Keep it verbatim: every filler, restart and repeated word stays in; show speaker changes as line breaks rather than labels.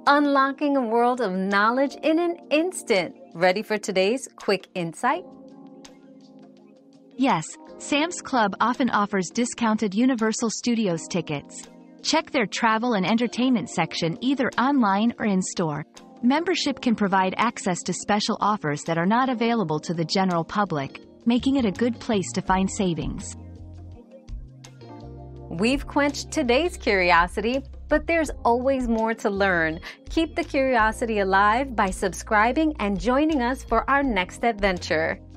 unlocking a world of knowledge in an instant. Ready for today's quick insight?
Yes, Sam's Club often offers discounted Universal Studios tickets. Check their travel and entertainment section either online or in-store. Membership can provide access to special offers that are not available to the general public, making it a good place to find savings.
We've quenched today's curiosity, but there's always more to learn. Keep the curiosity alive by subscribing and joining us for our next adventure.